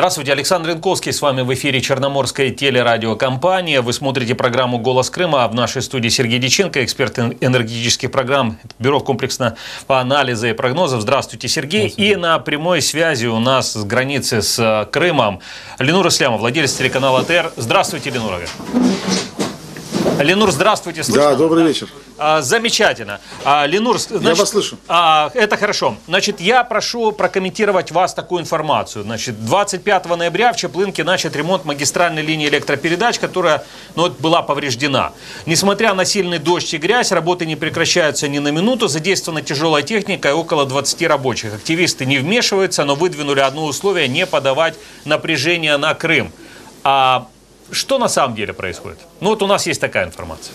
Здравствуйте, Александр Янковский с вами в эфире Черноморской телерадиокомпании. Вы смотрите программу «Голос Крыма», а в нашей студии Сергей Диченко, эксперт энергетических программ Бюро комплексного анализа и прогнозов. Здравствуйте, Сергей. Здравствуйте. И на прямой связи у нас с границы с Крымом Ленур Ислямов, владелец телеканала ТР. Здравствуйте, Ленур. Ленур, здравствуйте. Слышно? Да, добрый вечер. Замечательно. Ленур, значит, я вас слышу. Это хорошо. Значит, я прошу прокомментировать вас такую информацию. Значит, 25 ноября в Чаплынке начат ремонт магистральной линии электропередач, которая была повреждена. Несмотря на сильный дождь и грязь, работы не прекращаются ни на минуту. Задействована тяжелая техника и около 20 рабочих. Активисты не вмешиваются, но выдвинули одно условие – не подавать напряжение на Крым. Что на самом деле происходит? Ну вот у нас есть такая информация.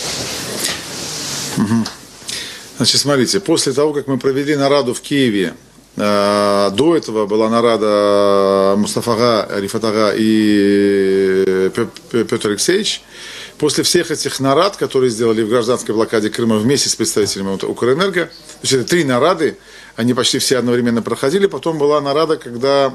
Значит, смотрите, после того, как мы провели нараду в Киеве, до этого была нарада Мустафа Рифат ага и Петр Алексеевич. После всех этих нарад, которые сделали в гражданской блокаде Крыма вместе с представителями Укрэнерго, то есть это 3 нарады, они почти все одновременно проходили. Потом была нарада, когда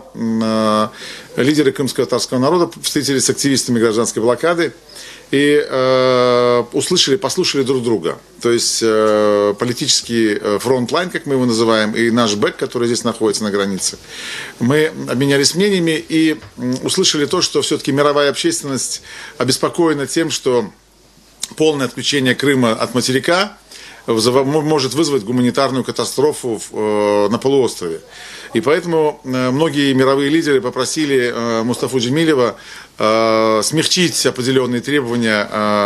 лидеры крымско-татарского народа встретились с активистами гражданской блокады и послушали друг друга. То есть политический фронтлайн, как мы его называем, и наш БЭК, который здесь находится на границе. Мы обменялись мнениями и услышали то, что все-таки мировая общественность обеспокоена тем, что полное отключение Крыма от материка может вызвать гуманитарную катастрофу на полуострове. И поэтому многие мировые лидеры попросили Мустафу Джемилева смягчить определенные требования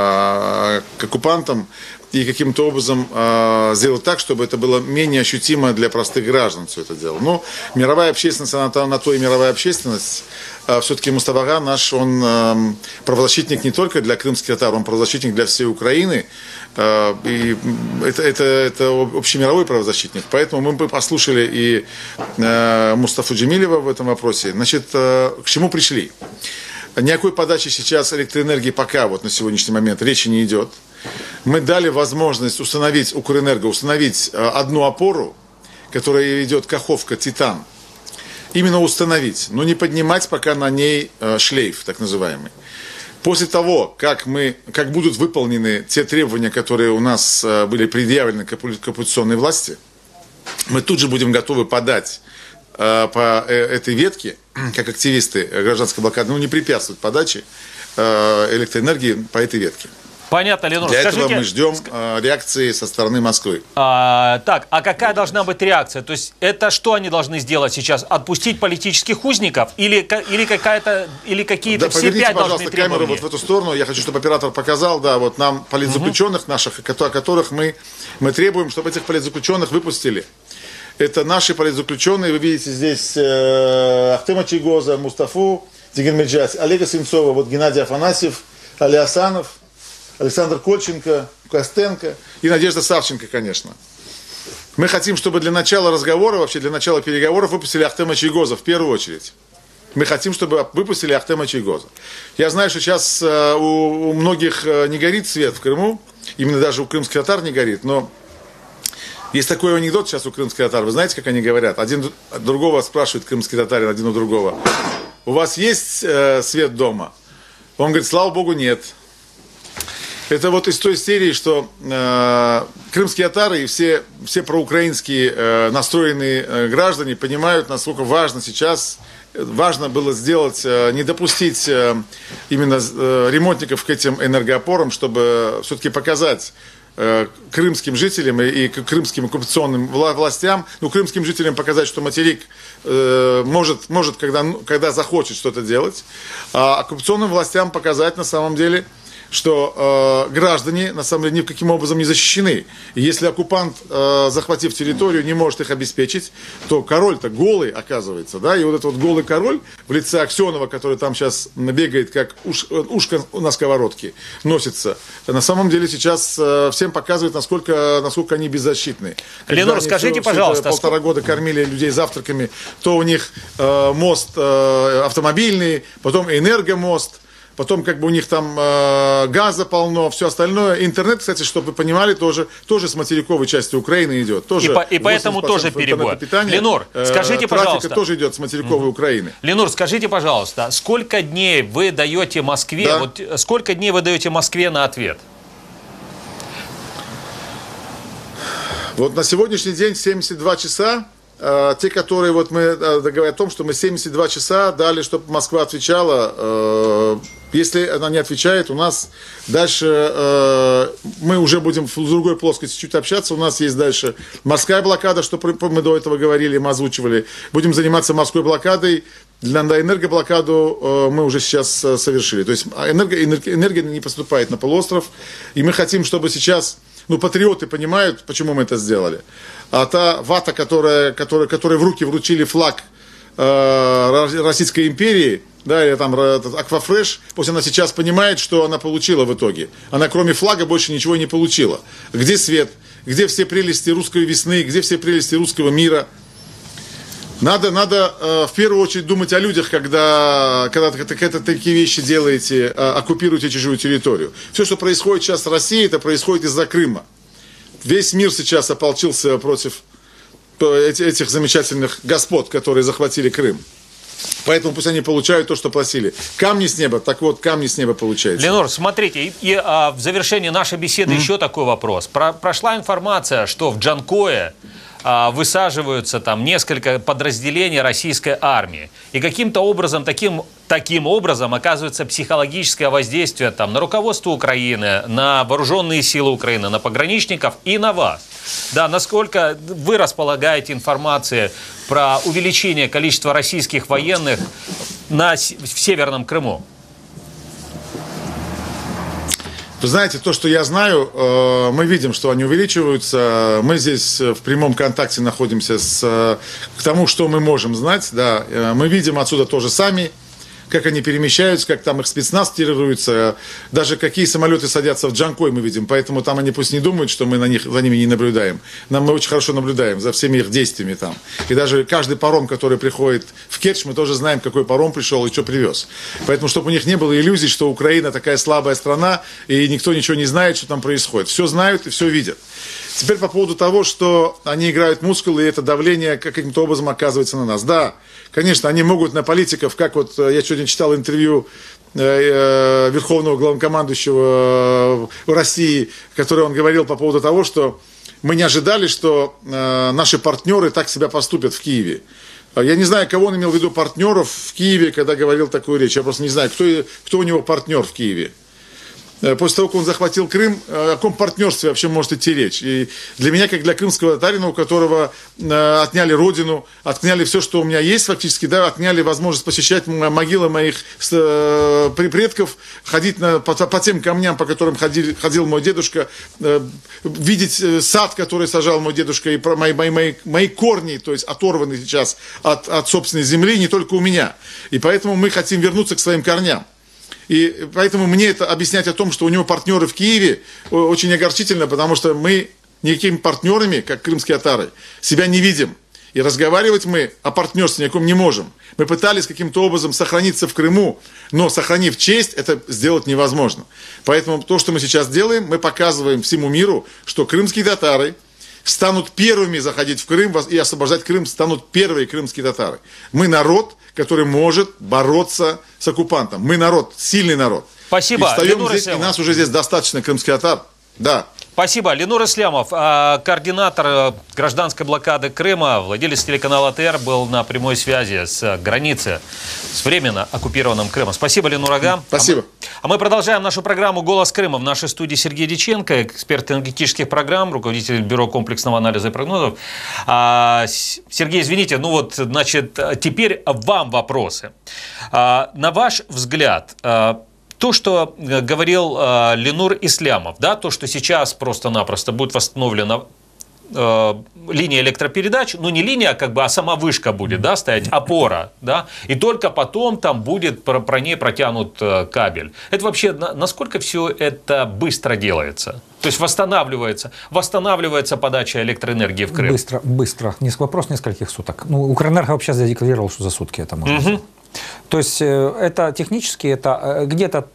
к оккупантам и каким-то образом сделать так, чтобы это было менее ощутимо для простых граждан все это дело. Но мировая общественность, она на то и мировая общественность. Все-таки Мустафа ага наш, он правозащитник не только для крымских татар, он правозащитник для всей Украины. И это общемировой правозащитник. Поэтому мы послушали и Мустафу Джемилева в этом вопросе. Значит, к чему пришли? Никакой подачи сейчас электроэнергии пока вот на сегодняшний момент речи не идет. Мы дали возможность Укрэнерго установить одну опору, которая идет Каховка-Титан. Именно установить, но не поднимать пока на ней шлейф, так называемый. После того, как будут выполнены те требования, которые у нас были предъявлены к оккупационной власти, мы тут же будем готовы подать по этой ветке, как активисты гражданской блокады, не препятствовать подаче электроэнергии по этой ветке. Понятно, Ленур. Для этого мы ждем реакции со стороны Москвы. А какая должна быть реакция? То есть это что они должны сделать сейчас? Отпустить политических узников? Или какие-то все 5 должны требования? Камеру вот в эту сторону. Я хочу, чтобы оператор показал, да, вот нам политзаключенных наших, о которых мы требуем, чтобы этих политзаключенных выпустили. Это наши политзаключенные. Вы видите здесь Ахтема Чийгоза, Мустафу Дигенмеджас, Олега Сенцова, вот Геннадий Афанасьев, Али Асанов, Александр Кольченко, Костенко и Надежда Савченко, конечно. Мы хотим, чтобы для начала разговора, вообще для начала переговоров выпустили Ахтема Чийгоза в первую очередь. Мы хотим, чтобы выпустили Ахтема Чийгоза. Я знаю, что сейчас у многих не горит свет в Крыму, именно даже у крымских татар не горит, но есть такой анекдот сейчас у крымских татар. Вы знаете, как они говорят? Один другого спрашивает крымский татарин, один у другого: у вас есть свет дома? Он говорит: слава богу, нет. Это вот из той серии, что крымские татары и все проукраинские настроенные граждане понимают, насколько важно сейчас, важно было сделать, не допустить именно ремонтников к этим энергоопорам, чтобы все-таки показать крымским жителям и крымским оккупационным властям, крымским жителям показать, что материк может когда захочет что-то делать, а оккупационным властям показать на самом деле, что граждане, на самом деле, никаким образом не защищены. И если оккупант, захватив территорию, не может их обеспечить, то король-то голый, оказывается, да, и вот этот вот голый король в лице Аксенова, который там сейчас бегает, как ушко на сковородке, носится, на самом деле сейчас всем показывает, насколько они беззащитны. Ленур, скажите, пожалуйста. 1,5 года кормили людей завтраками, то у них мост автомобильный, потом энергомост, потом как бы у них там газа полно, все остальное. Интернет, кстати, чтобы вы понимали, тоже с материковой части Украины идет. Тоже и поэтому тоже перебой. Ленур, скажите, пожалуйста. Тоже идет с материковой Украины. Ленур, скажите, пожалуйста, сколько дней вы даете Москве, да. вот сколько дней вы даете Москве на ответ? Вот на сегодняшний день 72 часа. Те, которые вот мы договорились о том, что мы 72 часа дали, чтобы Москва отвечала. Если она не отвечает, у нас дальше мы уже будем в другой плоскости чуть общаться. У нас есть дальше морская блокада, что мы до этого говорили, мы озвучивали. Будем заниматься морской блокадой. На энергоблокаду мы уже сейчас совершили. То есть энергия не поступает на полуостров. И мы хотим, чтобы сейчас... патриоты понимают, почему мы это сделали. А та вата, которой в руки вручили флаг Российской империи, да, или там Аквафреш, пусть она сейчас понимает, что она получила в итоге. Она кроме флага больше ничего не получила. Где свет? Где все прелести русской весны? Где все прелести русского мира? Надо в первую очередь думать о людях, когда такие вещи делаете, оккупируете чужую территорию. Все, что происходит сейчас в России, это происходит из-за Крыма. Весь мир сейчас ополчился против этих замечательных господ, которые захватили Крым. Поэтому пусть они получают то, что просили. Камни с неба, так вот, камни с неба получается. Ленур, смотрите, в завершении нашей беседы еще такой вопрос. Прошла информация, что в Джанкое высаживаются там несколько подразделений российской армии. И каким-то образом, таким образом оказывается психологическое воздействие там, на руководство Украины, на вооруженные силы Украины, на пограничников и на вас. Да, насколько вы располагаете информацией про увеличение количества российских военных в Северном Крыму? Вы знаете, то, что я знаю, мы видим, что они увеличиваются. Мы здесь в прямом контакте находимся к тому, что мы можем знать. Да. Мы видим отсюда тоже сами, как они перемещаются, как там их спецназ террорируется. Даже какие самолеты садятся в Джанкой, мы видим. Поэтому там они пусть не думают, что мы за ними не наблюдаем. Мы очень хорошо наблюдаем за всеми их действиями там. И даже каждый паром, который приходит в Керчь, мы тоже знаем, какой паром пришел и что привез. Поэтому, чтобы у них не было иллюзий, что Украина такая слабая страна, и никто ничего не знает, что там происходит. Все знают и все видят. Теперь по поводу того, что они играют мускулы, и это давление каким-то образом оказывается на нас. Да, конечно, они могут на политиков, как вот я сегодня читал интервью верховного главнокомандующего России, который он говорил по поводу того, что мы не ожидали, что наши партнеры так себя поступят в Киеве. Я не знаю, кого он имел в виду партнеров в Киеве, когда говорил такую речь. Я просто не знаю, кто у него партнер в Киеве. После того, как он захватил Крым, о каком партнерстве вообще может идти речь? И для меня, как для крымского татарина, у которого отняли родину, отняли все, что у меня есть фактически, да, отняли возможность посещать могилы моих предков, ходить по тем камням, по которым ходил мой дедушка, видеть сад, который сажал мой дедушка, и мои корни, то есть оторваны сейчас от собственной земли, не только у меня. И поэтому мы хотим вернуться к своим корням. И поэтому мне это объяснять о том, что у него партнеры в Киеве, очень огорчительно, потому что мы никакими партнерами, как крымские татары, себя не видим. И разговаривать мы о партнерстве никаком не можем. Мы пытались каким-то образом сохраниться в Крыму, но сохранив честь, это сделать невозможно. Поэтому то, что мы сейчас делаем, мы показываем всему миру, что крымские татары станут первыми заходить в Крым и освобождать Крым, станут первые крымские татары. Мы народ, который может бороться с оккупантом. Мы народ, сильный народ. Спасибо. И встаем здесь, и нас уже здесь достаточно крымских татар. Да. Спасибо. Ленур Ислямов, координатор гражданской блокады Крыма, владелец телеканала АТР, был на прямой связи с границы, с временно оккупированным Крымом. Спасибо, Ленур Ага. Спасибо. А мы продолжаем нашу программу «Голос Крыма». В нашей студии Сергей Дьяченко, эксперт энергетических программ, руководитель Бюро комплексного анализа и прогнозов. Сергей, извините, значит, теперь вам вопросы. На ваш взгляд, то, что говорил Ленур Ислямов, да, то, что сейчас просто-напросто будет восстановлена линия электропередач, не линия, а сама вышка будет, да, стоять, опора, да, и только потом там будет про ней протянут кабель. Это вообще, насколько все это быстро делается? То есть восстанавливается подача электроэнергии в Крым? Быстро. Вопрос нескольких суток. Укрэнерго вообще задекларировал, что за сутки это можно сделать. То есть это технически, это где-то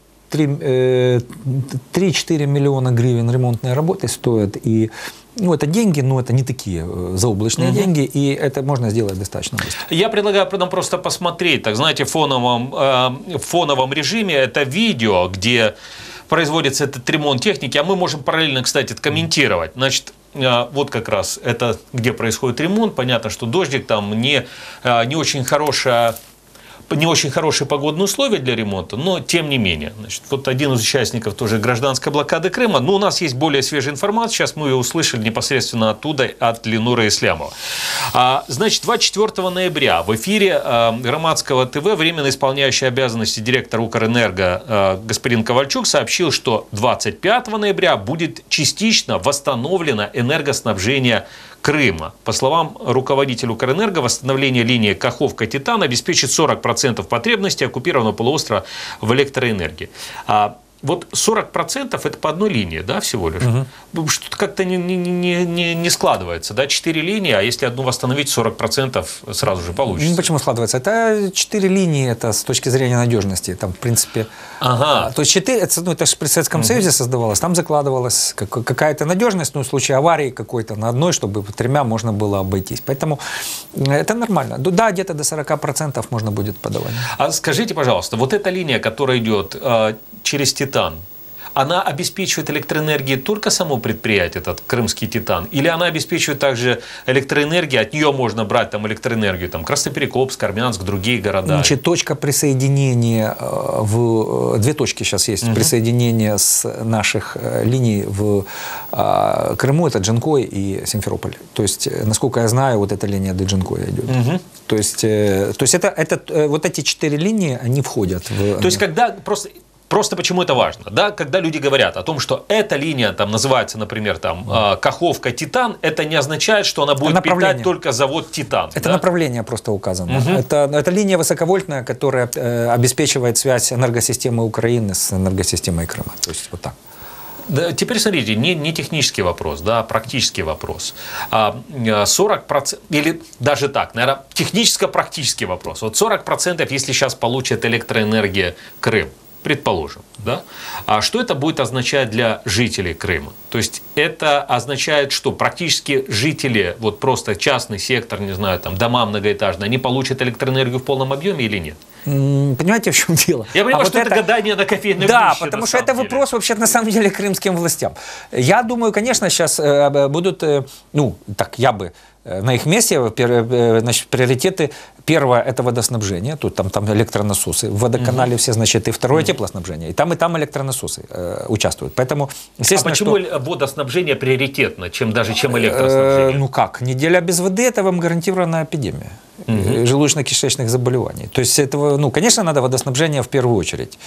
3-4 миллиона гривен ремонтные работы стоят. И ну, это деньги, но это не такие заоблачные деньги, и это можно сделать достаточно быстро. Я предлагаю нам просто посмотреть, так знаете, в фоновом режиме это видео, где производится этот ремонт техники, а мы можем параллельно, кстати, комментировать. Значит, вот как раз это, где происходит ремонт. Понятно, что дождик, там не очень хорошие погодные условия для ремонта, но тем не менее. Значит, вот один из участников тоже гражданской блокады Крыма. Но у нас есть более свежая информация. Сейчас мы ее услышали непосредственно оттуда, от Ленуры Ислямова. Значит, 24 ноября в эфире Громадского ТВ временно исполняющий обязанности директора Укрэнерго господин Ковальчук сообщил, что 25 ноября будет частично восстановлено энергоснабжение Крыма. По словам руководителя Укрэнерго, восстановление линии Каховка-Титан обеспечит 40% потребностей оккупированного полуострова в электроэнергии. Вот 40% это по одной линии, да, всего лишь. Что-то как-то не складывается, да, 4 линии, а если одну восстановить, 40% сразу же получится. Почему складывается? Это 4 линии, это с точки зрения надежности, там, в принципе, то есть 4, это же при Советском Союзе создавалось, там закладывалась какая-то надежность, но в случае аварии какой-то на одной, чтобы 3 можно было обойтись. Поэтому это нормально. Да, где-то до 40% можно будет подавать. А скажите, пожалуйста, вот эта линия, которая идет через Титан, она обеспечивает электроэнергией только само предприятие, этот крымский Титан, или она обеспечивает также электроэнергией, от нее можно брать там электроэнергию, там Красноперекопск, Армянск, другие города? Значит, точка присоединения, 2 точки сейчас есть, присоединения с наших линий в Крыму, это Джанкой и Симферополь. То есть, насколько я знаю, вот эта линия до Джанкоя идет. То есть вот эти 4 линии, они входят в... То есть, когда Просто почему это важно, да, когда люди говорят о том, что эта линия там называется, например, там Каховка-Титан, это не означает, что она будет питать только завод Титан. Это направление просто указано. Это линия высоковольтная, которая обеспечивает связь энергосистемы Украины с энергосистемой Крыма. То есть вот так. Да, теперь смотрите, не технический вопрос, да, а практический вопрос. 40%, или даже так, наверное, техническо-практический вопрос. Вот 40%, если сейчас получит электроэнергия Крым, предположим, да? А что это будет означать для жителей Крыма? То есть это означает, что практически жители, вот просто частный сектор, не знаю, там дома многоэтажные, они получат электроэнергию в полном объеме или нет? Понимаете, в чем дело? Я понимаю, что это гадание на кофейной гуще. Да, потому что это вопрос вообще на самом деле крымским властям. Я думаю, конечно, сейчас будут, я бы на их месте, значит, приоритеты. Первое – это водоснабжение, тут там электронасосы, в водоканале все, значит, и второе – теплоснабжение. И там электронасосы участвуют. Поэтому, естественно, почему водоснабжение приоритетно, чем электроснабжение? Неделя без воды – это вам гарантированная эпидемия желудочно-кишечных заболеваний. То есть, этого, конечно, надо водоснабжение в первую очередь.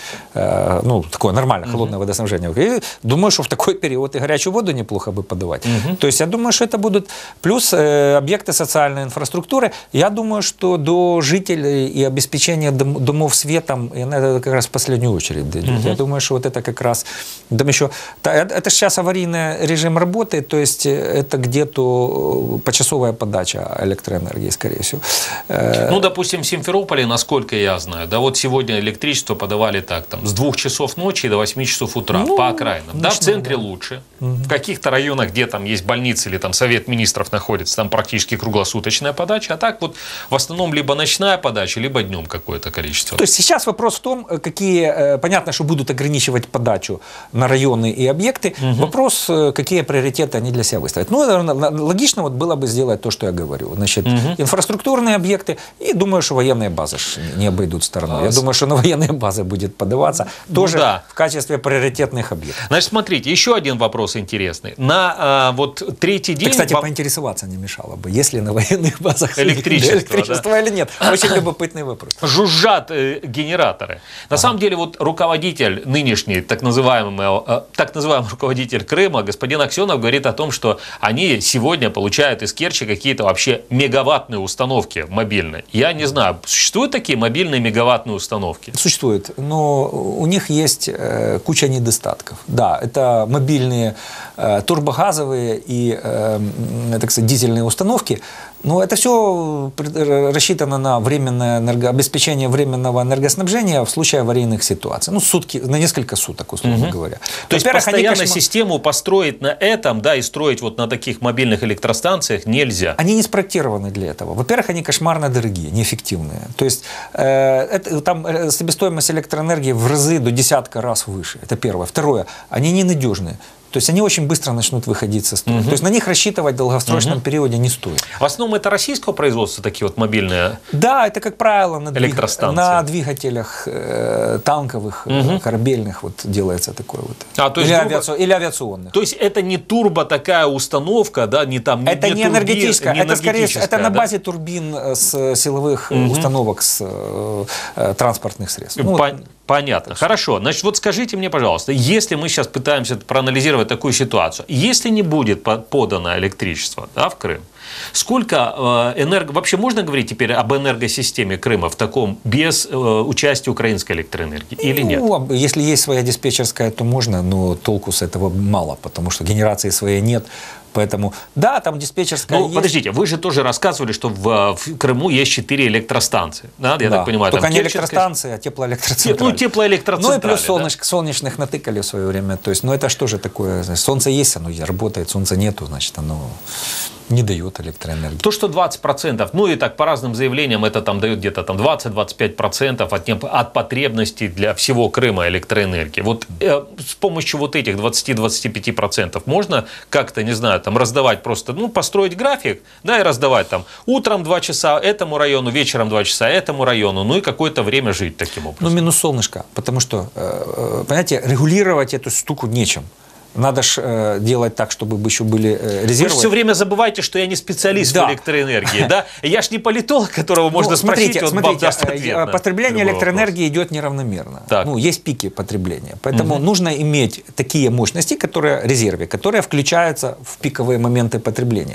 Такое нормальное, холодное водоснабжение. И думаю, что в такой период и горячую воду неплохо бы подавать. То есть, я думаю, что это будут плюс объекты социальной инфраструктуры. Я думаю, что до жителей и обеспечения домов светом, это как раз в последнюю очередь дойдет. Я думаю, что вот это как раз... Там еще, это сейчас аварийный режим работы, то есть, это где-то почасовая подача электроэнергии, скорее всего. Допустим, в Симферополе, насколько я знаю, да, вот сегодня электричество подавали так, там, с 2 часов ночи до 8 часов утра, по окраинам. Да, в центре лучше. В каких-то районах, где там есть больницы или там Совет Министров находится, там практически круглосуточная подача, а так вот в основном либо ночная подача, либо днем какое-то количество. То есть сейчас вопрос в том, понятно, что будут ограничивать подачу на районы и объекты, вопрос, какие приоритеты они для себя выставят. Логично было бы сделать то, что я говорю. Значит, инфраструктурные объекты, и думаю, что военные базы не обойдут стороной. Я думаю, что на военные базы будет подаваться тоже в качестве приоритетных объектов. Значит, смотрите, еще один вопрос интересный. На вот третий день... Кстати, поинтересоваться не мешало бы, есть ли на военных базах электричество или нет. Очень любопытный вопрос. Жужжат генераторы. На самом деле, вот руководитель нынешний, так называемый руководитель Крыма, господин Аксенов, говорит о том, что они сегодня получают из Керчи какие-то вообще мегаваттные установки мобильные. Я не знаю, существуют такие мобильные мегаваттные установки? Существуют, но у них есть куча недостатков. Да, это мобильные турбогазовые и, так сказать, дизельные установки. Ну, это все рассчитано на временное обеспечение временного энергоснабжения в случае аварийных ситуаций. Ну, сутки, на несколько суток, условно говоря. То есть постоянно систему построить на этом, да, и строить вот на таких мобильных электростанциях нельзя. Они не спроектированы для этого. Во-первых, они кошмарно дорогие, неэффективные. То есть там себестоимость электроэнергии в разы до десятка раз выше. Это первое. Второе, они ненадежные. То есть они очень быстро начнут выходить со строя. То есть на них рассчитывать в долгосрочном периоде не стоит. В основном это российского производства такие вот мобильные Да, это, как правило, электростанции. На двигателях танковых, корабельных вот делается такое вот. То есть, или авиационных. То есть это не турбо такая установка, да, не там... Это не энергетическая, это скорее это на да? базе турбин с силовых установок, с транспортных средств. Понятно. Хорошо. Значит, вот скажите мне, пожалуйста, если мы сейчас пытаемся проанализировать такую ситуацию, если не будет подано электричество, да, в Крым, сколько вообще можно говорить теперь об энергосистеме Крыма в таком без участия украинской электроэнергии или нет? Если есть своя диспетчерская, то можно, но толку с этого мало, потому что генерации своей нет. Поэтому, да, там диспетчерская есть. Подождите, вы же тоже рассказывали, что в Крыму есть 4 электростанции. Да, я так понимаю. Только там не электростанции, а теплоэлектроцентрали. Теплоэлектроцентрали. Ну и плюс солнечных натыкали в свое время. То есть, это что же такое? Значит, солнце есть, оно работает, солнца нету, значит, оно не дает электроэнергии. То, что 20%, ну и так по разным заявлениям, это там дает где-то там 20-25% от потребностей для всего Крыма электроэнергии. Вот с помощью вот этих 20-25% можно как-то, не знаю, там раздавать просто, построить график, да, и раздавать там утром 2 часа этому району, вечером 2 часа этому району, ну и какое-то время жить таким образом. Минус солнышко, потому что, понимаете, регулировать эту штуку нечем. Надо же делать так, чтобы еще были резервы. Вы же все время забываете, что я не специалист в электроэнергии. Да? Я ж не политолог, которого можно спросить, он вам даст ответ. Потребление электроэнергии идет неравномерно. Есть пики потребления. Поэтому нужно иметь такие мощности, резервы, которые включаются в пиковые моменты потребления.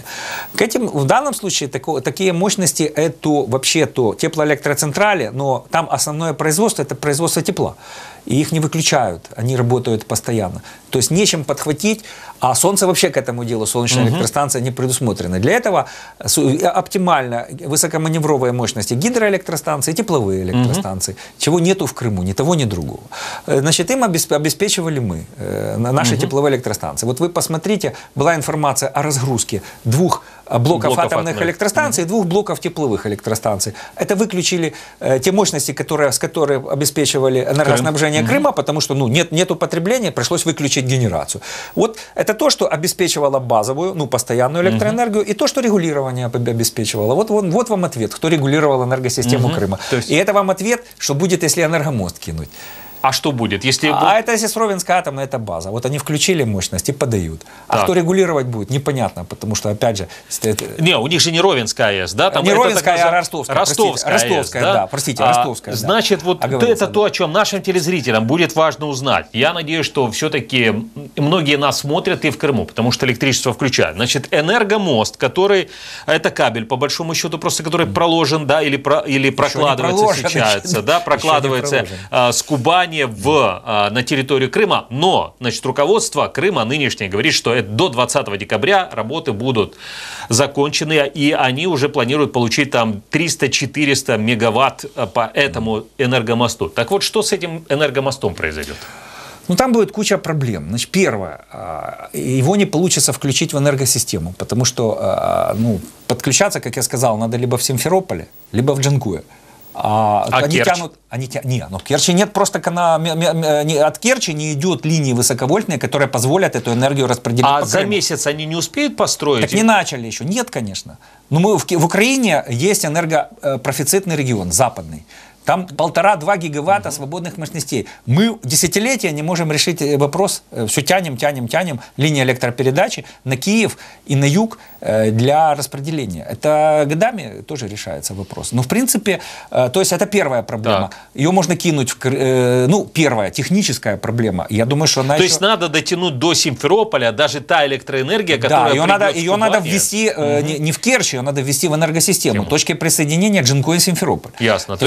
В данном случае такие мощности это вообще-то теплоэлектроцентрали, но там основное производство – это производство тепла. И их не выключают, они работают постоянно. То есть нечем подхватить, а солнце вообще к этому делу, солнечная электростанция не предусмотрена. Для этого оптимально высокоманевровые мощности гидроэлектростанции, тепловые электростанции, чего нету в Крыму, ни того, ни другого. Значит, им обеспечивали мы, наши тепловые электростанции. Вот вы посмотрите, была информация о разгрузке 2 блоков атомных электростанций и 2 блоков тепловых электростанций. Это выключили те мощности, с которыми обеспечивали энергоснабжение Крыма, потому что нету потребления, пришлось выключить генерацию. Вот это то, что обеспечивало базовую, постоянную электроэнергию, и то, что регулирование обеспечивало. Вот вам ответ, кто регулировал энергосистему Крыма. И это вам ответ, что будет, если энергомост кинуть. А что будет, если... это если Сровинская атомная, это база. Вот они включили мощность и подают. А кто регулировать будет, непонятно, потому что, опять же... Не, у них же не Ровенская АЭС, да? Там не Ровенская, а Ростовская. Ростовская АЭС, да? Простите, Ростовская. Значит, вот это то, о чем нашим телезрителям будет важно узнать. Я надеюсь, что все-таки многие нас смотрят и в Крыму, потому что электричество включают. Значит, энергомост, который... Это кабель, по большому счету, просто который проложен, да, или прокладывается, встречается, да, прокладывается с Кубани на территорию Крыма, но, значит, руководство Крыма нынешнее говорит, что до 20 декабря работы будут закончены, и они уже планируют получить там 300-400 мегаватт по этому энергомосту. Так вот, что с этим энергомостом произойдет? Там будет куча проблем. Значит, первое, его не получится включить в энергосистему, потому что подключаться, как я сказал, надо либо в Симферополе, либо в Джанкое. Они Керчь? В Керчи нет, просто от Керчи не идет линии высоковольтные, которые позволят эту энергию распределить по Крыму. За месяц они не успеют построить? Так не начали еще. Нет, конечно. Но в Украине есть энергопрофицитный регион, западный. Там 1,5-2 гигаватта свободных мощностей. Мы десятилетия не можем решить вопрос. Все тянем линии электропередачи на Киев и на юг для распределения. Это годами тоже решается вопрос. Но в принципе, то есть это первая проблема. Ее можно кинуть первая техническая проблема. Я думаю, что она То есть надо дотянуть до Симферополя даже та электроэнергия, которая ее надо ввести не в Керчь, ее надо ввести в энергосистему. Точки присоединения Джанкой и Симферополь. Ясно. То есть это минимум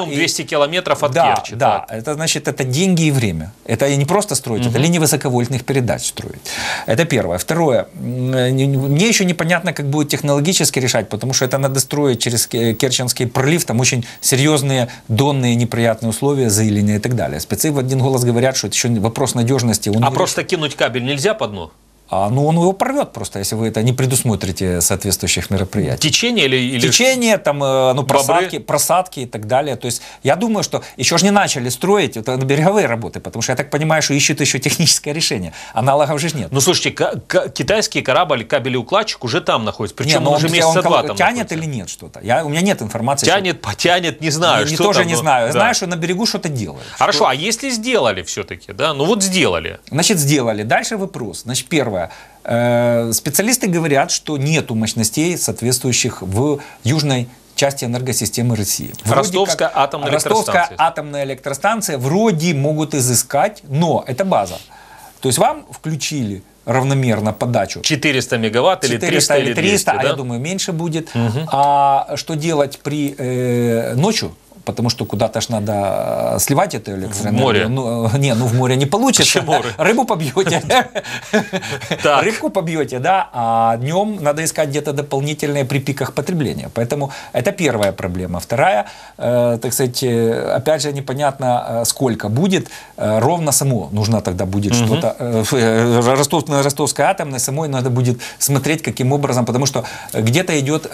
минимум 200 километров от да, Керчи. Да, это значит, это деньги и время. Это не просто строить, это линии высоковольтных передач строить. Это первое. Второе, мне еще непонятно, как будет технологически решать, потому что это надо строить через Керченский пролив, там очень серьезные донные неприятные условия, заиления и так далее. Спецы в один голос говорят, что это еще вопрос надежности. А просто кинуть кабель нельзя по дну? Ну, он его порвет просто, если вы это не предусмотрите соответствующих мероприятий. Течение или... Течение, там, ну, просадки и так далее. То есть я думаю, что еще же не начали строить, это береговые работы, потому что я так понимаю, что ищут еще техническое решение. Аналогов же нет. Ну, слушайте, китайский корабль, кабелеукладчик уже там находится. Причем он уже месяца два там тянет находится. или нет что-то? У меня нет информации. Тянет, не знаю. Я тоже не знаю. Я знаю, что на берегу что-то делают. Хорошо, а если сделали все-таки, да? Ну вот сделали. Значит, сделали. Дальше вопрос. Значит, первое. Специалисты говорят, что нету мощностей, соответствующих в южной части энергосистемы России. Ростовская атомная электростанция вроде могут изыскать, но это база. То есть вам включили равномерно подачу. 400 мегаватт или 300 или 200, да? Я думаю, меньше будет. А что делать при ночью? Потому что куда-то ж надо сливать эту электроэнергию. В море? В море не получится. Почему? Рыбу побьете. Рыбку побьете, да, а днем надо искать где-то дополнительные при пиках потребления. Поэтому это первая проблема. Вторая, так сказать, опять же, непонятно, сколько будет. Ровно само нужно тогда будет что-то. На Ростовской атомной самой надо будет смотреть, каким образом, потому что где-то идет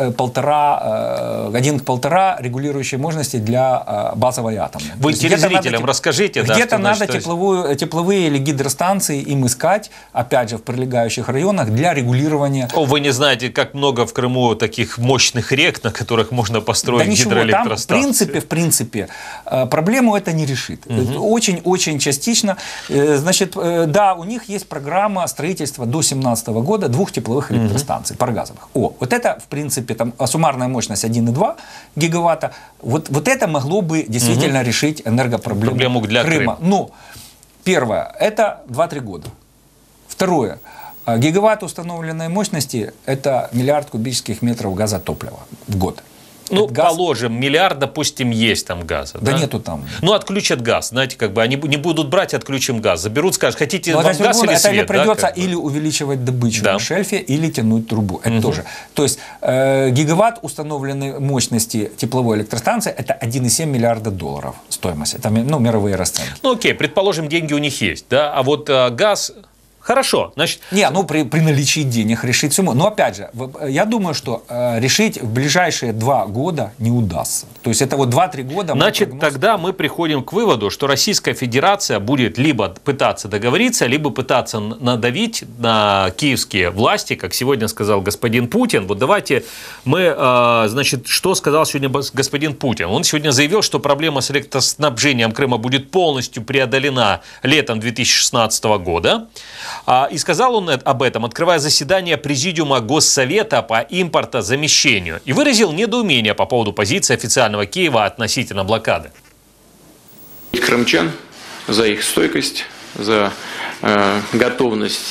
1 к 1,5 регулирующей мощности для базовой атомной. Вы телезрителям расскажите. Где-то надо тепловые или гидростанции им искать, опять же, в прилегающих районах для регулирования. Вы не знаете, как много в Крыму таких мощных рек, на которых можно построить гидроэлектростанции. Там, в принципе, проблему это не решит. Очень частично. Значит, да, у них есть программа строительства до 2017 года 2 тепловых электростанций, парогазовых. Вот это, в принципе, там суммарная мощность 1,2 гигаватта. Вот это могло бы действительно решить энергопроблему для Крыма. Но первое, это 2-3 года. Второе, гигаватт установленной мощности – это 1 миллиард кубических метров газа топлива в год. Ну, положим, 1 миллиард, допустим, есть там газа. Да нету там. Ну, отключат газ, знаете, как бы они не будут брать, отключим газ. Заберут, скажут, хотите вам газ или свет? Это или придется или увеличивать добычу на шельфе, или тянуть трубу. Это тоже. То есть гигаватт установленной мощности тепловой электростанции – это 1,7 миллиарда долларов стоимость. Это мировые расценки. Ну, окей, предположим, деньги у них есть, да, а вот газ… Хорошо, значит… При наличии денег решить все. Но опять же, я думаю, что решить в ближайшие 2 года не удастся. То есть это вот 2-3 года… Значит, тогда мы приходим к выводу, что Российская Федерация будет либо пытаться договориться, либо пытаться надавить на киевские власти, как сегодня сказал господин Путин. Вот давайте мы, значит, что сказал сегодня господин Путин. Он сегодня заявил, что проблема с электроснабжением Крыма будет полностью преодолена летом 2016 года. И сказал он об этом, открывая заседание Президиума Госсовета по импортозамещению. И выразил недоумение по поводу позиции официального Киева относительно блокады. Крымчан за их стойкость, за готовность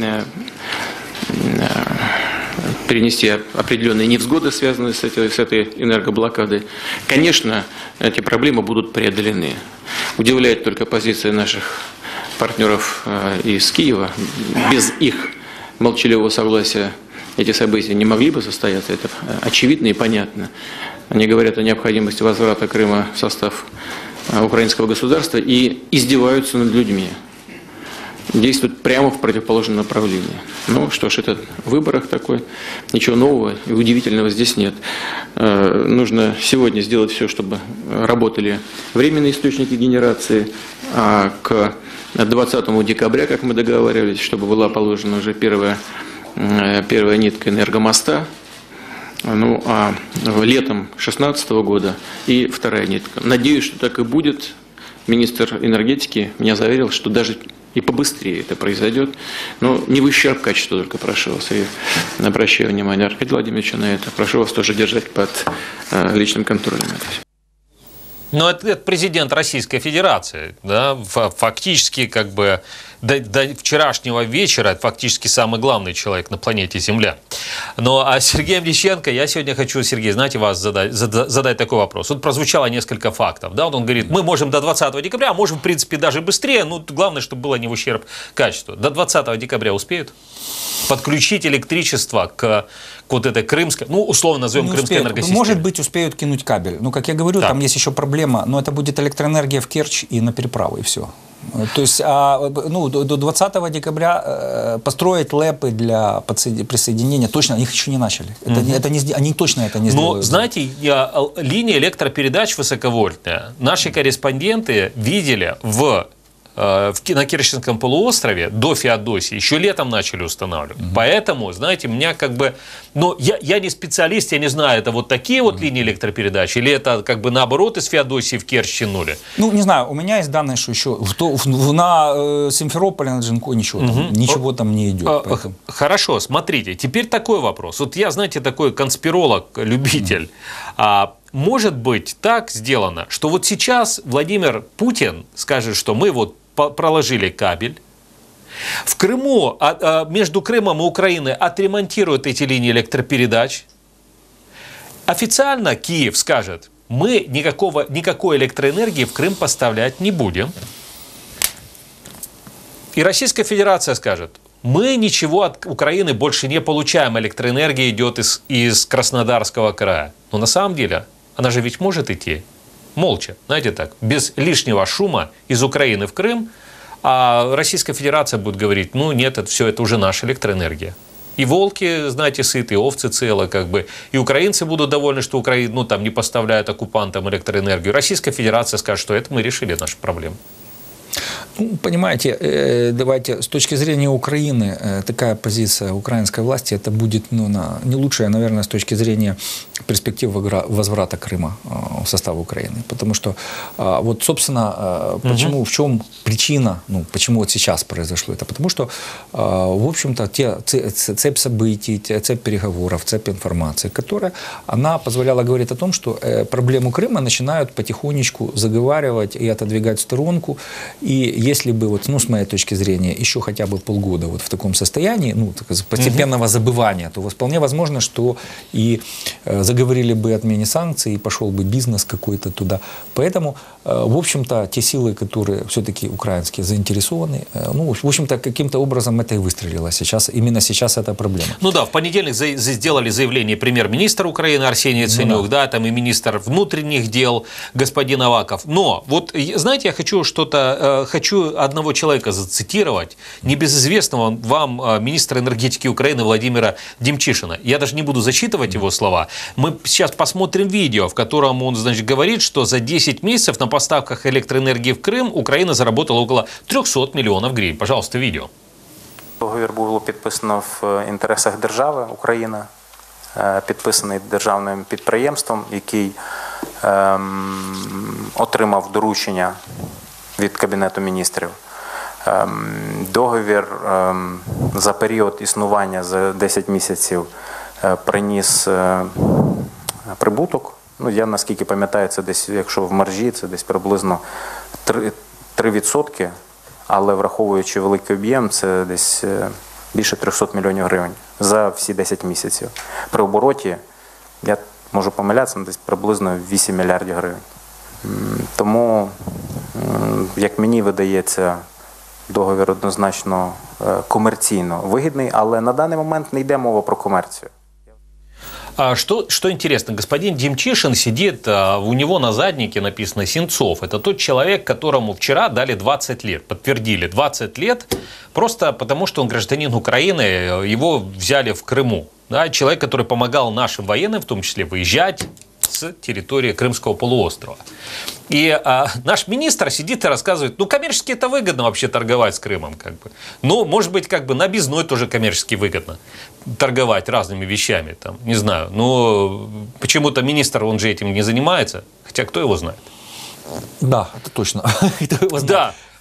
перенести определенные невзгоды, связанные с этой энергоблокадой. Конечно, эти проблемы будут преодолены. Удивляет только позиция наших партнеров из Киева. Без их молчаливого согласия эти события не могли бы состояться. Это очевидно и понятно. Они говорят о необходимости возврата Крыма в состав украинского государства и издеваются над людьми. Действуют прямо в противоположном направлении. Ну что ж, это в выборах такой. Ничего нового и удивительного здесь нет. Нужно сегодня сделать все, чтобы работали временные источники генерации, а к 20 декабря, как мы договаривались, чтобы была положена уже первая нитка энергомоста, ну а летом 2016 года и вторая нитка. Надеюсь, что так и будет. Министр энергетики меня заверил, что даже и побыстрее это произойдет, но не в ущерб качеству, только прошу вас, и обращаю внимание Аркадия Владимировича на это, прошу вас тоже держать под личным контролем. Но это президент Российской Федерации, да, фактически как бы до вчерашнего вечера это фактически самый главный человек на планете Земля. Ну, а Сергей Млеченко, я сегодня хочу, Сергей, знаете, вас задать такой вопрос. Вот прозвучало несколько фактов, да, вот он говорит, мы можем до 20 декабря, а можем, в принципе, даже быстрее, ну, главное, чтобы было не в ущерб качеству. До 20 декабря успеют подключить электричество к вот этой крымской, ну, условно назовем крымской энергосистеме? Может быть, успеют кинуть кабель. Но, как я говорю, так. Там есть еще проблема, но это будет электроэнергия в Керчь и на переправу, и все. То есть до 20 декабря построить ЛЭПы для присоединения, точно, их еще не начали. Они точно это не сделают. Но, знаете, линия электропередач высоковольтная, наши корреспонденты видели на Керченском полуострове до Феодосии еще летом начали устанавливать. Поэтому, знаете, меня как бы... Но я не специалист, я не знаю, это вот такие вот линии электропередач, или это как бы наоборот из Феодосии в Керчь тянули? Ну, не знаю, у меня есть данные, что еще на Симферополе, на Джанкой ничего там не идет. Поэтому. Хорошо, смотрите, теперь такой вопрос. Вот я, знаете, такой конспиролог, любитель. Может быть так сделано, что вот сейчас Владимир Путин скажет, что мы вот проложили кабель, в Крыму, между Крымом и Украиной отремонтируют эти линии электропередач. Официально Киев скажет, мы никакой электроэнергии в Крым поставлять не будем. И Российская Федерация скажет, мы ничего от Украины больше не получаем, электроэнергия идет из Краснодарского края. Но на самом деле она же ведь может идти молча, знаете так, без лишнего шума из Украины в Крым, а Российская Федерация будет говорить, ну нет, это уже наша электроэнергия. И волки, знаете, сыты, и овцы целы, как бы. И украинцы будут довольны, что Украина, там не поставляют оккупантам электроэнергию. Российская Федерация скажет, что это мы решили нашу проблему. Ну, понимаете, давайте с точки зрения Украины, такая позиция украинской власти, это будет не лучшая, наверное, с точки зрения перспектив возврата Крыма в состав Украины. Потому что, вот, собственно, почему, в чем причина, почему вот сейчас произошло это? Потому что, в общем-то, цепь событий, цепь переговоров, цепь информации, которая, она позволяла говорить о том, что проблему Крыма начинают потихонечку заговаривать и отодвигать в сторонку. И если бы, вот, с моей точки зрения, еще хотя бы полгода вот в таком состоянии, постепенного забывания, то вполне возможно, что и заговорили бы о отмене санкций, и пошел бы бизнес какой-то туда. Поэтому, в общем-то, те силы, которые все-таки украинские заинтересованы, в общем-то, каким-то образом это и выстрелило. Именно сейчас это проблема. Ну да, в понедельник сделали заявление премьер-министр Украины Арсений Яценюк, да, там и министр внутренних дел господин Аваков. Но, вот, знаете, я хочу одного человека зацитировать, небезызвестного вам министра энергетики Украины Владимира Демчишина. Я даже не буду зачитывать его слова. Мы сейчас посмотрим видео, в котором он, говорит, что за 10 месяцев на поставках электроэнергии в Крым Украина заработала около 300 миллионов гривен. Пожалуйста, видео. Договір було підписано в інтересах держави Україна, підписаний державним підприємством, який отримав доручення від Кабінету міністрів. Договір за період існування за 10 місяців приніс прибуток. Я наскільки пам'ятаю, це десь, якщо в маржі, це десь приблизно 3%, але враховуючи великий об'єм, це десь більше 300 мільйонів гривень за всі 10 місяців. При обороті, я можу помилятися, десь приблизно 8 мільярдів гривень. Тому, як мені видається, договір однозначно комерційно вигідний, але на даний момент не йде мова про комерцію. Что интересно, господин Демчишин сидит, у него на заднике написано Сенцов. Это тот человек, которому вчера дали 20 лет, подтвердили 20 лет, просто потому что он гражданин Украины, его взяли в Крыму. Да, человек, который помогал нашим военным, в том числе, выезжать с территории Крымского полуострова. И наш министр сидит и рассказывает, коммерчески это выгодно вообще торговать с Крымом. Но, может быть, на объездной тоже коммерчески выгодно торговать разными вещами. Там, не знаю, но почему-то министр, он же этим не занимается, хотя кто его знает. Да, это точно. Да.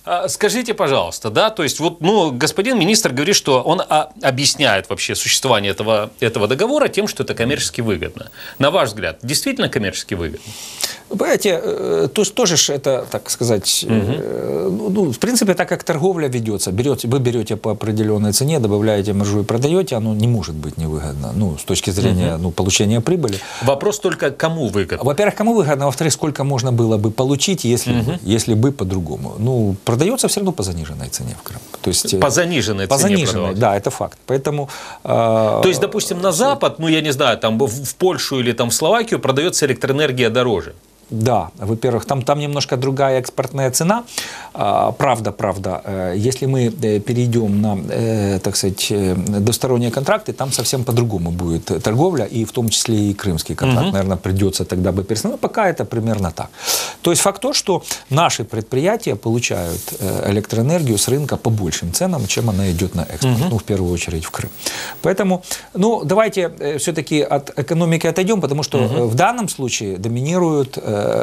Скажите, пожалуйста, да, то есть вот, ну, господин министр говорит, что он объясняет вообще существование этого договора тем, что это коммерчески выгодно. На ваш взгляд, действительно коммерчески выгодно? Понимаете, тоже ж это, так сказать, ну, в принципе, так как торговля ведется, вы берете по определенной цене, добавляете маржу и продаете, оно не может быть невыгодно, ну, с точки зрения ну, получения прибыли. Вопрос только, кому выгодно? Во-первых, кому выгодно, во-вторых, сколько можно было бы получить, если бы по-другому. Ну, продается все равно по заниженной цене в Крым. То есть, по заниженной по цене заниженной, да, это факт. Поэтому, то есть, допустим, на Запад, ну, я не знаю, там в Польшу или там в Словакию продается электроэнергия дороже. Да, во-первых, там немножко другая экспортная цена. Правда, если мы перейдем на, так сказать, двусторонние контракты, там совсем по-другому будет торговля, и в том числе и крымский контракт, наверное, придется тогда бы пересмотреть. Но пока это примерно так. То есть факт то, что наши предприятия получают электроэнергию с рынка по большим ценам, чем она идет на экспорт, ну, в первую очередь в Крым. Поэтому, ну, давайте все-таки от экономики отойдем, потому что в данном случае доминируют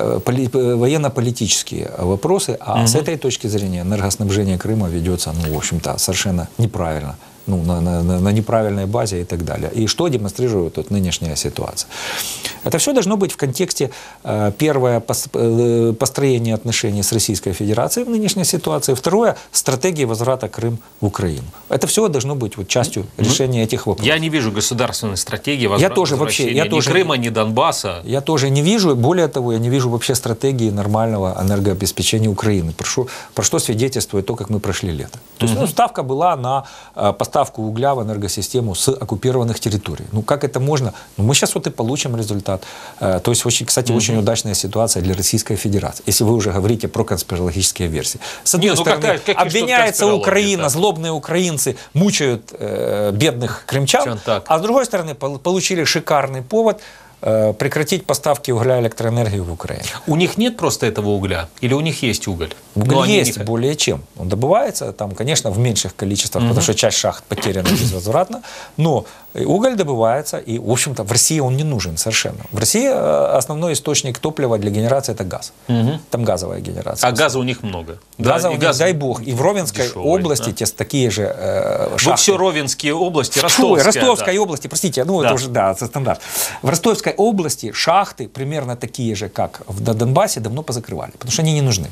военно-политические вопросы, а с этой точки зрения энергоснабжение Крыма ведется, ну, в общем-то, совершенно неправильно. Ну, на неправильной базе и так далее. И что демонстрирует вот нынешняя ситуация? Это все должно быть в контексте, первое, построения отношений с Российской Федерацией в нынешней ситуации, второе, стратегии возврата Крым в Украину. Это все должно быть вот частью решения этих вопросов. Я не вижу государственной стратегии возвращения ни Крыма, ни Донбасса. Я тоже не вижу, более того, я не вижу вообще стратегии нормального энергообеспечения Украины, про что свидетельствует то, как мы прошли лето. То есть, ну, ставка была на поставку угля в энергосистему с оккупированных территорий. Ну, как это можно? Ну, мы сейчас вот и получим результат. То есть, очень, кстати, очень удачная ситуация для Российской Федерации, если вы уже говорите про конспирологические версии. С одной стороны, обвиняется Украина, злобные украинцы мучают бедных крымчан, а с другой стороны, получили шикарный повод прекратить поставки угля и электроэнергии в Украину. У них нет просто этого угля? Или у них есть уголь? Уголь есть более чем. Он добывается, там, конечно, в меньших количествах, потому что часть шахт потеряна безвозвратно, но уголь добывается, и, в общем-то, в России он не нужен совершенно. В России основной источник топлива для генерации – это газ. Там газовая генерация. А газа у них много? Газа у них, дай бог. И в Ровенской области такие же шахты. Вы все Ровенские области, Ростовской области, простите, ну это уже, да, это стандарт. В Ростовской области шахты примерно такие же, как в Донбассе, давно позакрывали, потому что они не нужны.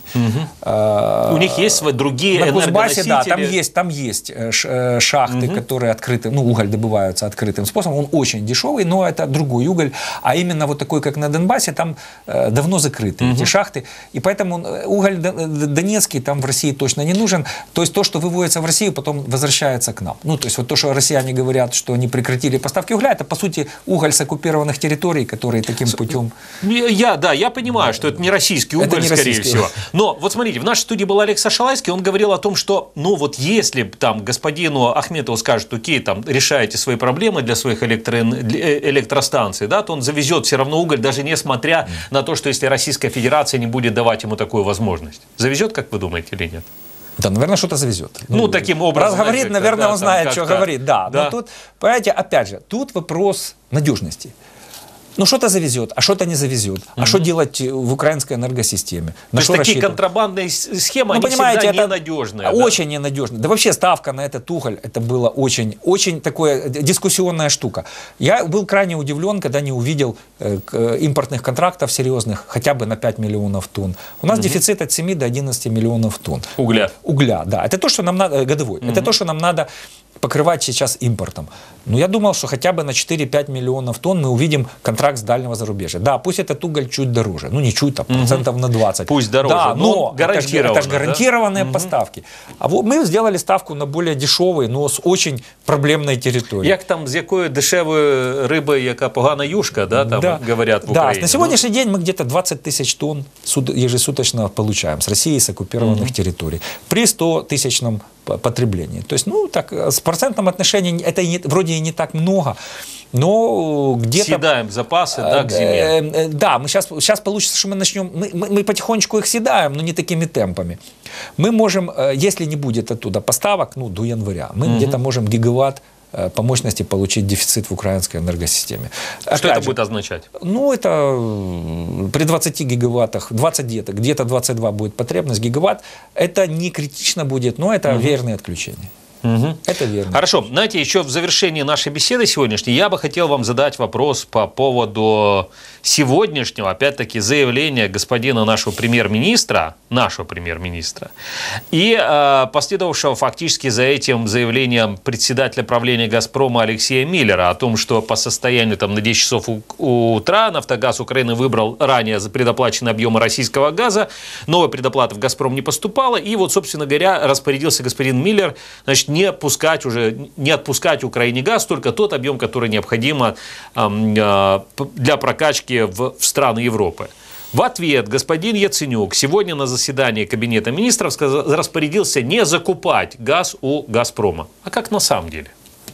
У них есть другие энергоносители? На Кузбассе, да, там есть шахты, которые открыты, ну, уголь добываются открытым способом, он очень дешевый, но это другой уголь, а именно вот такой, как на Донбассе, там давно закрыты эти шахты, и поэтому уголь донецкий там в России точно не нужен, то есть то, что выводится в Россию, потом возвращается к нам. Ну, то есть вот то, что россияне говорят, что они прекратили поставки угля, это, по сути, уголь с оккупированных территорий, которые таким путем... Я понимаю, что это не российский уголь, скорее всего. Но вот смотрите, в нашей студии был Олег Сашалайский, он говорил о том, что, ну вот если там господину Ахметову скажут, окей, там решаете свои проблемы для своих электростанций, да, то он завезет все равно уголь, даже несмотря на то, что если Российская Федерация не будет давать ему такую возможность. Завезет, как вы думаете, или нет? Да, наверное, что-то завезет. Ну, таким образом. Раз говорит, наверное, он знает, что говорит. Да. Но тут, понимаете, опять же, тут вопрос надежности. Ну, что-то завезет, а что-то не завезет. А что делать в украинской энергосистеме? То есть такие контрабандные схемы, они всегда ненадежные. Очень ненадежные. Да вообще ставка на этот уголь, это была очень такая дискуссионная штука. Я был крайне удивлен, когда не увидел импортных контрактов серьезных, хотя бы на 5 миллионов тонн. У нас дефицит от 7 до 11 миллионов тонн. Угля. Угля, да. Это то, что нам надо, годовой. Это то, что нам надо покрывать сейчас импортом. Но я думал, что хотя бы на 4-5 миллионов тонн мы увидим контракт с дальнего зарубежья. Да, пусть этот уголь чуть дороже. Ну, не чуть, а процентов на 20. Пусть дороже, да, но гарантированно. Это же гарантированные поставки. А вот мы сделали ставку на более дешевий, но з очень проблемної території. Як там, з якої дешевої риби, яка погана юшка, да, там говорят в Украине. Да, на сегодняшний день мы где-то 20 тысяч тонн ежесуточно получаем с России, с оккупированных территорий. При 100 тысячном потреблении. То есть, ну, так, с процентном отношении это вроде и не так много, но где-то... Съедаем запасы, да, к зиме. Да, мы сейчас получится, что мы начнем... Мы потихонечку их съедаем, но не такими темпами. Мы можем, если не будет оттуда поставок, ну, до января, мы где-то можем гигаватт по мощности получить дефицит в украинской энергосистеме. Что это будет означать? Ну, это при 20 гигаваттах, 20 где-то 22 будет потребность, гигаватт. Это не критично будет, но это верные отключения. Это верно. Хорошо. Знаете, еще в завершении нашей беседы сегодняшней я бы хотел вам задать вопрос по поводу сегодняшнего, опять-таки, заявления господина нашего премьер-министра и последовавшего фактически за этим заявлением председателя правления «Газпрома» Алексея Миллера о том, что по состоянию там, на 10 часов утра «Нафтогаз Украины» выбрал ранее за предоплаченные объемы российского газа, новой предоплаты в «Газпром» не поступало, и вот, собственно говоря, распорядился господин Миллер, значит, не отпускать Украине газ, только тот объем, который необходимо для прокачки в страны Европы. В ответ господин Яценюк сегодня на заседании Кабинета министров распорядился не закупать газ у «Газпрома». А как на самом деле?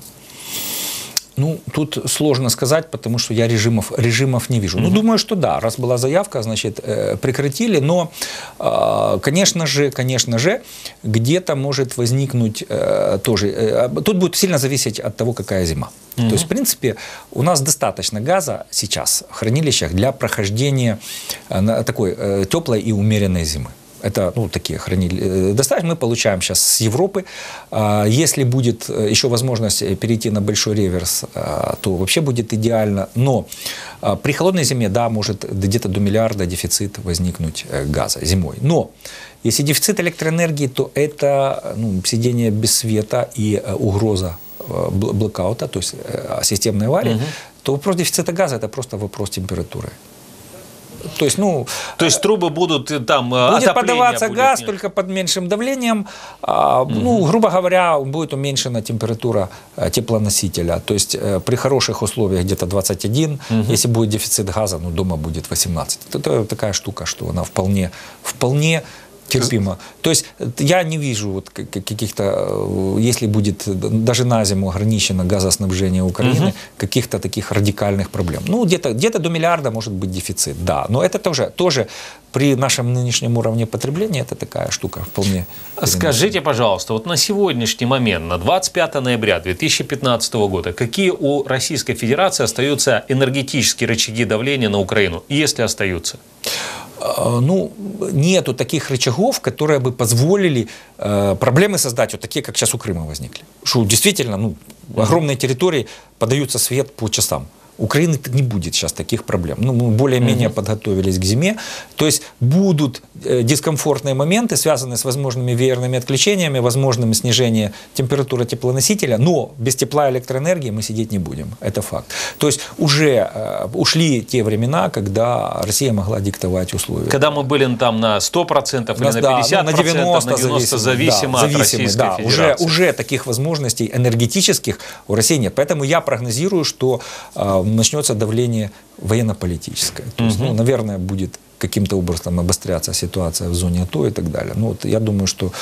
Ну, тут сложно сказать, потому что я режимов не вижу. Ну, думаю, что да, раз была заявка, значит, прекратили, но, конечно же, где-то может возникнуть тоже, тут будет сильно зависеть от того, какая зима. То есть, в принципе, у нас достаточно газа сейчас в хранилищах для прохождения такой теплой и умеренной зимы. Это, ну, такие хранили. Достаточно мы получаем сейчас с Европы. Если будет еще возможность перейти на большой реверс, то вообще будет идеально. Но при холодной зиме, да, может где-то до миллиарда дефицит возникнуть газа зимой. Но если дефицит электроэнергии, то это, ну, сидение без света и угроза блэкаута, то есть системной аварии, то вопрос дефицита газа – это просто вопрос температуры. То есть, ну, то есть трубы будут там будет подаваться газ только под меньшим давлением. Ну, грубо говоря, будет уменьшена температура теплоносителя. То есть при хороших условиях где-то 21. Если будет дефицит газа, ну, дома будет 18. Это такая штука, что она вполне терпимо. То есть я не вижу вот каких-то, если будет даже на зиму ограничено газоснабжение Украины, каких-то таких радикальных проблем. Ну, где-то до миллиарда может быть дефицит, да. Но это тоже при нашем нынешнем уровне потребления это такая штука вполне. Скажите, пожалуйста, вот на сегодняшний момент, на 25 ноября 2015 года, какие у Российской Федерации остаются энергетические рычаги давления на Украину, если остаются? Ну, нету таких рычагов, которые бы позволили проблемы создать, вот такие, как сейчас у Крыма возникли. Что действительно, ну, огромные территории подаются свет по часам. У Украины не будет сейчас таких проблем. Ну, мы более-менее подготовились к зиме. То есть будут дискомфортные моменты, связанные с возможными веерными отключениями, возможным снижением температуры теплоносителя, но без тепла и электроэнергии мы сидеть не будем. Это факт. То есть уже ушли те времена, когда Россия могла диктовать условия. Когда мы были там на 100% или на 50%, на 90%, на 90% зависимо от Российской Федерации. Уже таких возможностей энергетических у России нет. Поэтому я прогнозирую, что начнется давление военно-политическое. То есть, ну, наверное, будет каким-то образом обостряться ситуация в зоне АТО и так далее. Ну, вот я думаю, что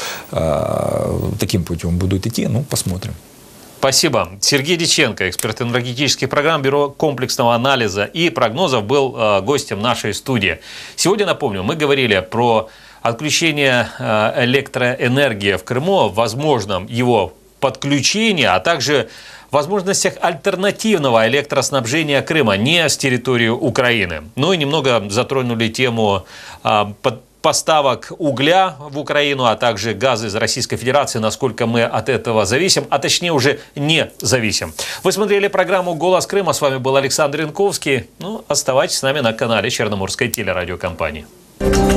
таким путем будут идти. Ну, посмотрим. Спасибо. Сергей Дьяченко, эксперт энергетических программ, Бюро комплексного анализа и прогнозов, был гостем нашей студии. Сегодня, напомню, мы говорили про отключение электроэнергии в Крыму, возможном его подключении, а также возможностях альтернативного электроснабжения Крыма не с территории Украины. Ну и немного затронули тему поставок угля в Украину, а также газа из Российской Федерации, насколько мы от этого зависим, а точнее уже не зависим. Вы смотрели программу «Голос Крыма». С вами был Александр Янковский. Ну, оставайтесь с нами на канале Черноморской телерадиокомпании.